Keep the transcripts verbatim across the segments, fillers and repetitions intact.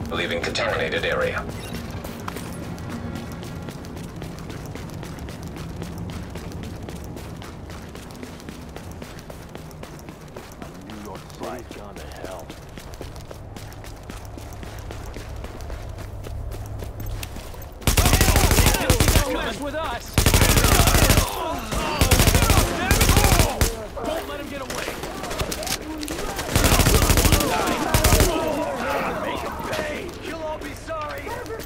Leaving contaminated area. New York City's gone to hell. Don't mess with us! Don't let him get away! Make him pay! You'll all be sorry!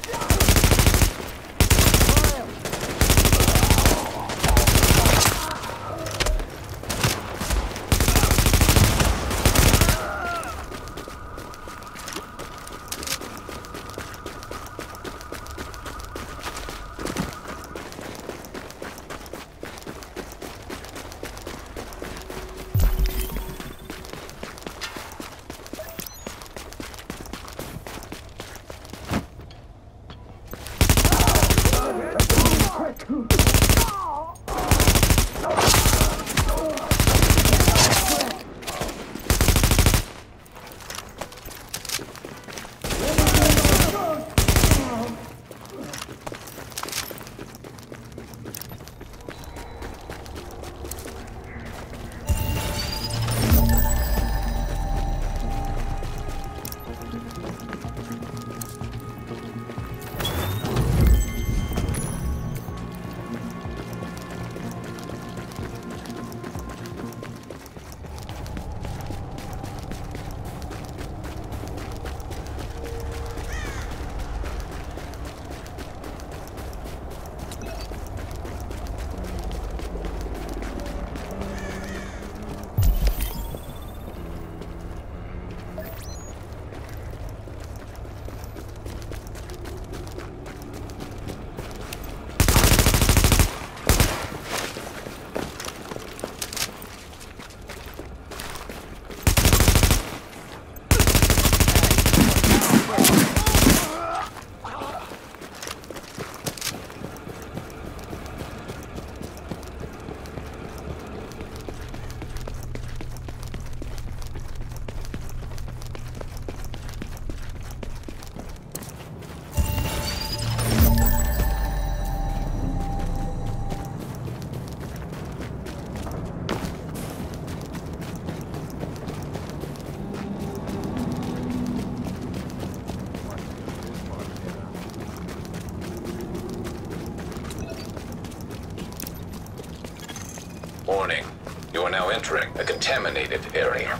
Warning. You are now entering a contaminated area.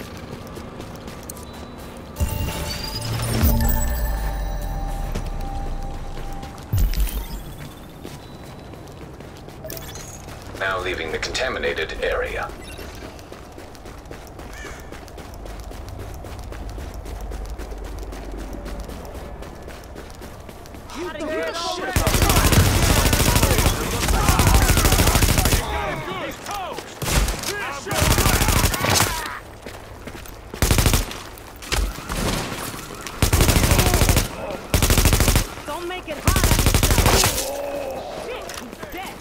Now leaving the contaminated area. Don't make it hard on yourself. Shit, he's dead.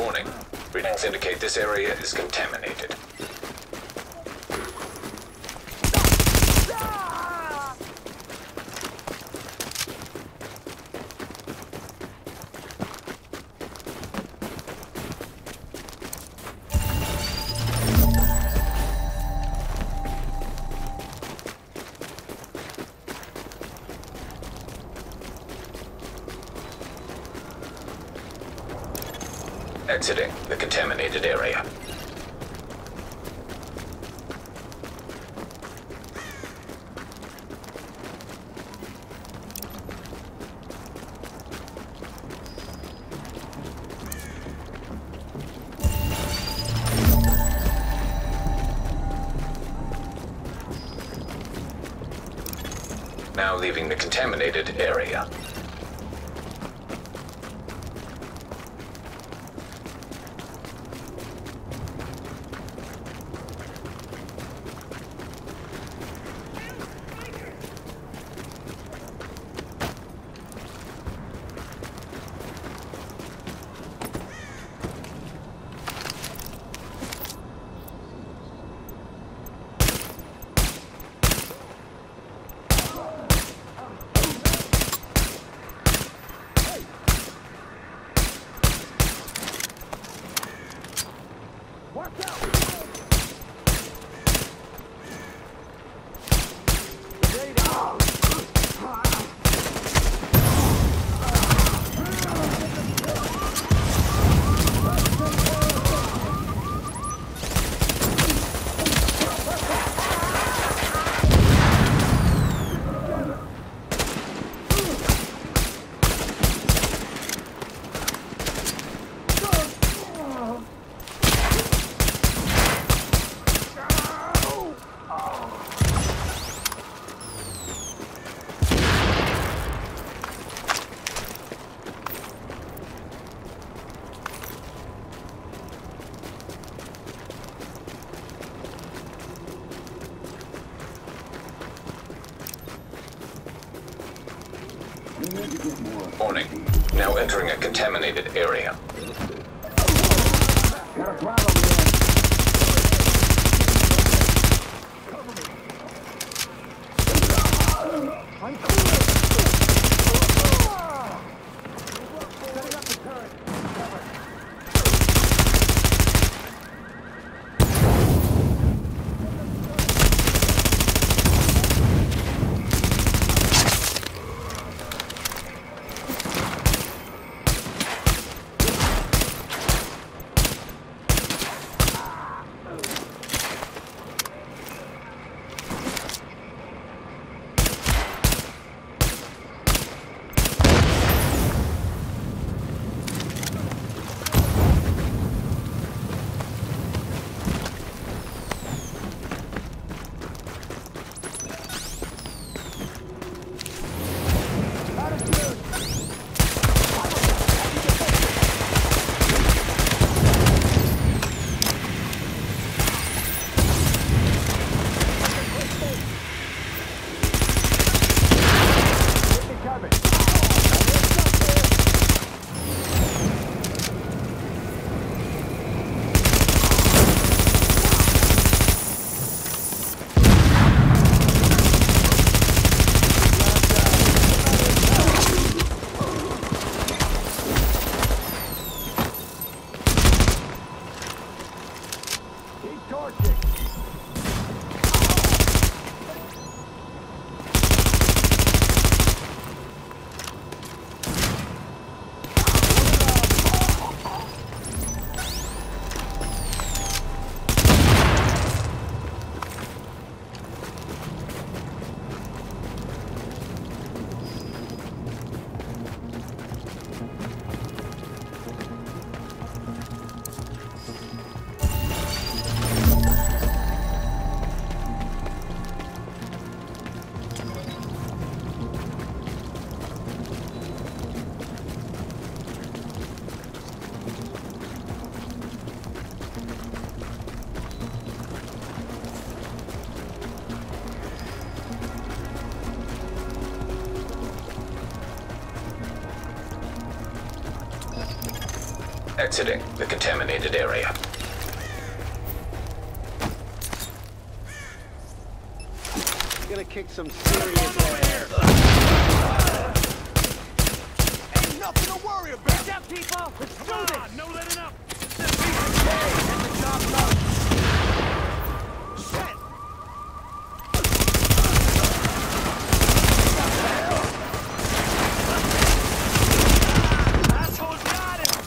Warning. Readings indicate this area is contaminated. Exiting the contaminated area. Now leaving the contaminated area. Warning. Now entering a contaminated area. Got a problem here. I'm cool. Setting up the turret. Cover. Exiting the contaminated area. Gonna kick some serious ass. Ain't nothing to worry about. Get up, people! Let's do this! No letting up. This piece of cake and the job done. Shit. Assholes got him.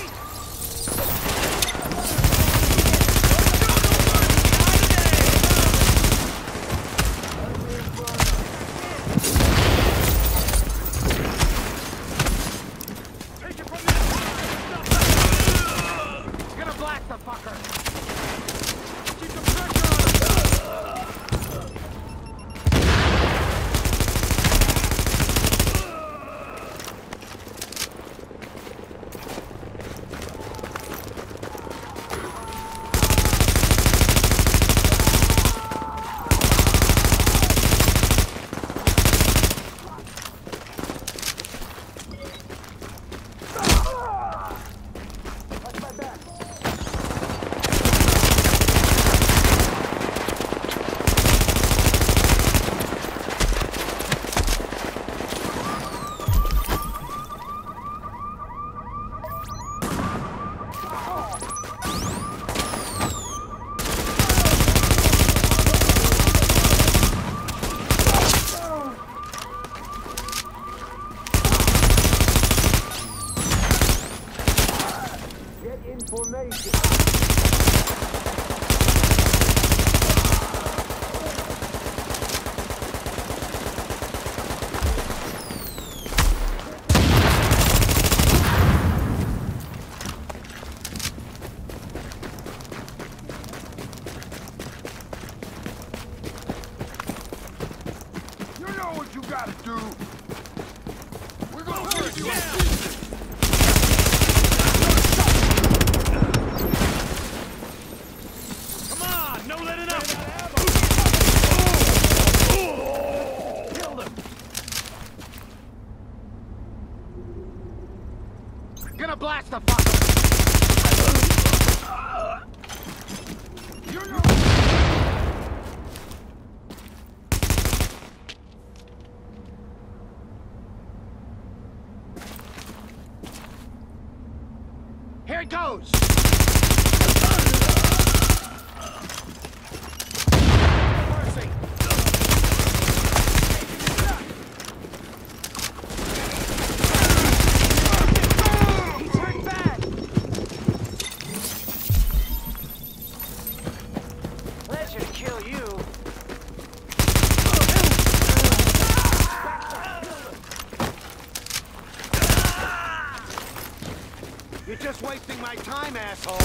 Take it from the Gonna blast the fucker. Keep the pressure on him. You know what you gotta do. We're gonna Oh, get you yeah. a piece. Come on, no letting up. Killed him. Gonna blast the fucker. You know. Here it goes. Mercy. He's hurt bad. Pleasure to kill you. You're just wasting my time, asshole.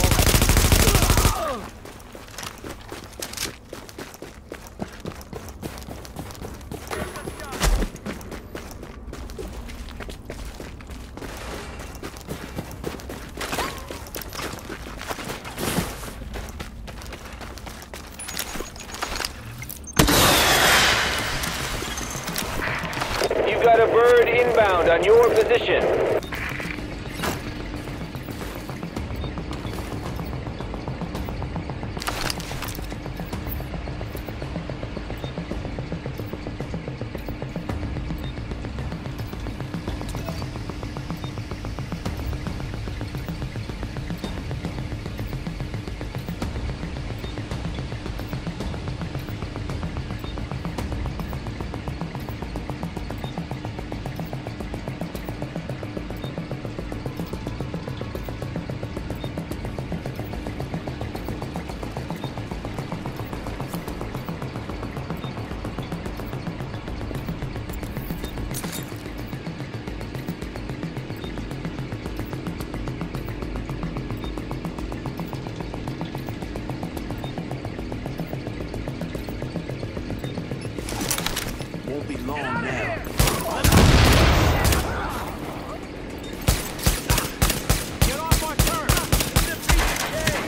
You've got a bird inbound on your position. Won't be long now. Get off our turn. It's a piece of cake.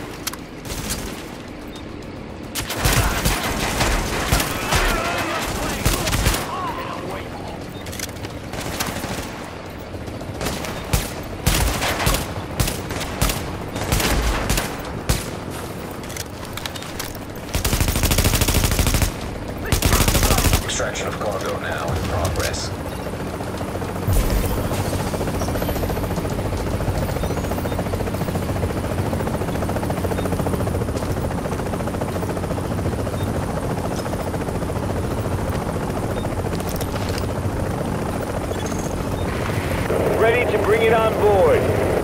Extraction of cargo now in progress. Ready to bring it on board.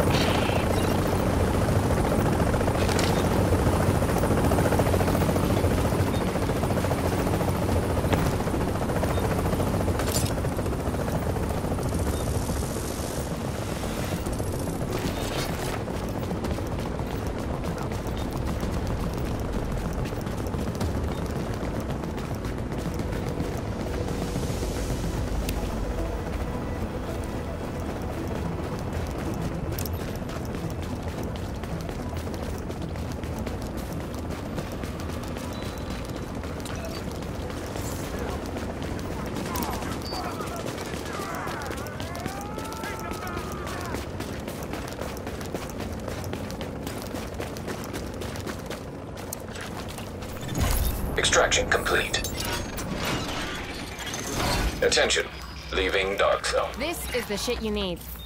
Extraction complete. Attention, leaving Dark Zone. This is the shit you need.